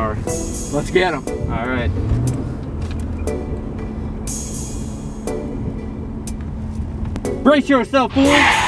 horsepower. Let's get them. All right. Brace yourself, fool.